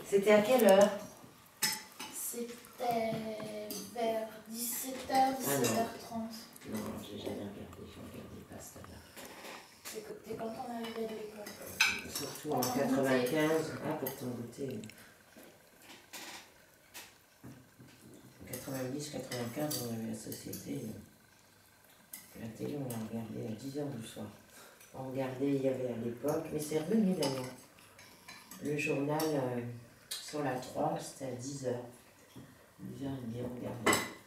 C'était à quelle heure? C'était vers 17h, 17h30. Non, j'ai jamais regardé, je ne regardais pas cette heure. C'était quand on arrivait de l'école. Surtout en 95, ah pour t'en douter. 90, 95, on avait la société. La télé, on l'a regardée à 10h du soir. On regardait, il y avait à l'époque, mais c'est revenu d'ailleurs. Le journal sur la 3, c'était à 10h. 10h30, on regardait.